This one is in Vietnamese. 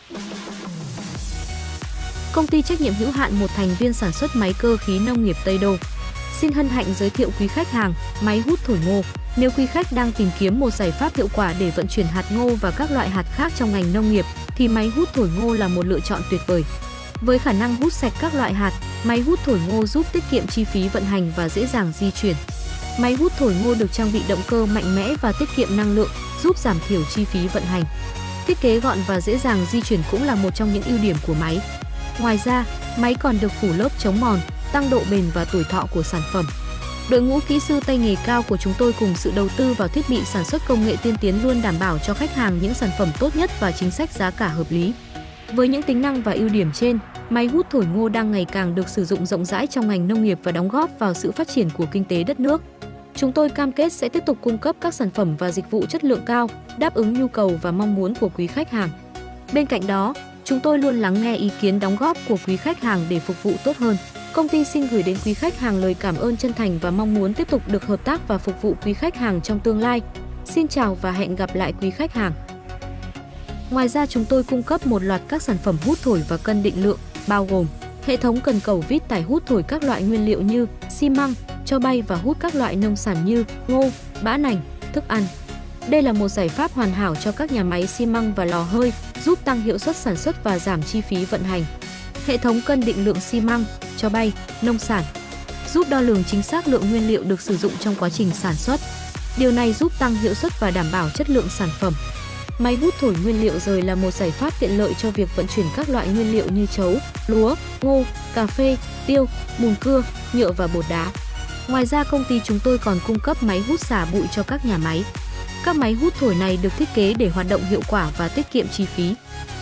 Công ty trách nhiệm hữu hạn một thành viên sản xuất máy cơ khí nông nghiệp Tây Đô xin hân hạnh giới thiệu quý khách hàng máy hút thổi ngô. Nếu quý khách đang tìm kiếm một giải pháp hiệu quả để vận chuyển hạt ngô và các loại hạt khác trong ngành nông nghiệp, thì máy hút thổi ngô là một lựa chọn tuyệt vời. Với khả năng hút sạch các loại hạt, máy hút thổi ngô giúp tiết kiệm chi phí vận hành và dễ dàng di chuyển. Máy hút thổi ngô được trang bị động cơ mạnh mẽ và tiết kiệm năng lượng, giúp giảm thiểu chi phí vận hành. Thiết kế gọn và dễ dàng di chuyển cũng là một trong những ưu điểm của máy. Ngoài ra, máy còn được phủ lớp chống mòn, tăng độ bền và tuổi thọ của sản phẩm. Đội ngũ kỹ sư tay nghề cao của chúng tôi cùng sự đầu tư vào thiết bị sản xuất công nghệ tiên tiến luôn đảm bảo cho khách hàng những sản phẩm tốt nhất và chính sách giá cả hợp lý. Với những tính năng và ưu điểm trên, máy hút thổi ngô đang ngày càng được sử dụng rộng rãi trong ngành nông nghiệp và đóng góp vào sự phát triển của kinh tế đất nước. Chúng tôi cam kết sẽ tiếp tục cung cấp các sản phẩm và dịch vụ chất lượng cao, đáp ứng nhu cầu và mong muốn của quý khách hàng. Bên cạnh đó, chúng tôi luôn lắng nghe ý kiến đóng góp của quý khách hàng để phục vụ tốt hơn. Công ty xin gửi đến quý khách hàng lời cảm ơn chân thành và mong muốn tiếp tục được hợp tác và phục vụ quý khách hàng trong tương lai. Xin chào và hẹn gặp lại quý khách hàng. Ngoài ra, chúng tôi cung cấp một loạt các sản phẩm hút thổi và cân định lượng, bao gồm hệ thống cần cầu vít tải hút thổi các loại nguyên liệu như xi măng, tro bay và hút các loại nông sản như ngô, bã nành, thức ăn. Đây là một giải pháp hoàn hảo cho các nhà máy xi măng và lò hơi, giúp tăng hiệu suất sản xuất và giảm chi phí vận hành. Hệ thống cân định lượng xi măng, tro bay, nông sản giúp đo lường chính xác lượng nguyên liệu được sử dụng trong quá trình sản xuất. Điều này giúp tăng hiệu suất và đảm bảo chất lượng sản phẩm. Máy hút thổi nguyên liệu rời là một giải pháp tiện lợi cho việc vận chuyển các loại nguyên liệu như trấu, lúa, ngô, cà phê, tiêu, mùn cưa, nhựa và bột đá. Ngoài ra, công ty chúng tôi còn cung cấp máy hút xả bụi cho các nhà máy. Các máy hút thổi này được thiết kế để hoạt động hiệu quả và tiết kiệm chi phí.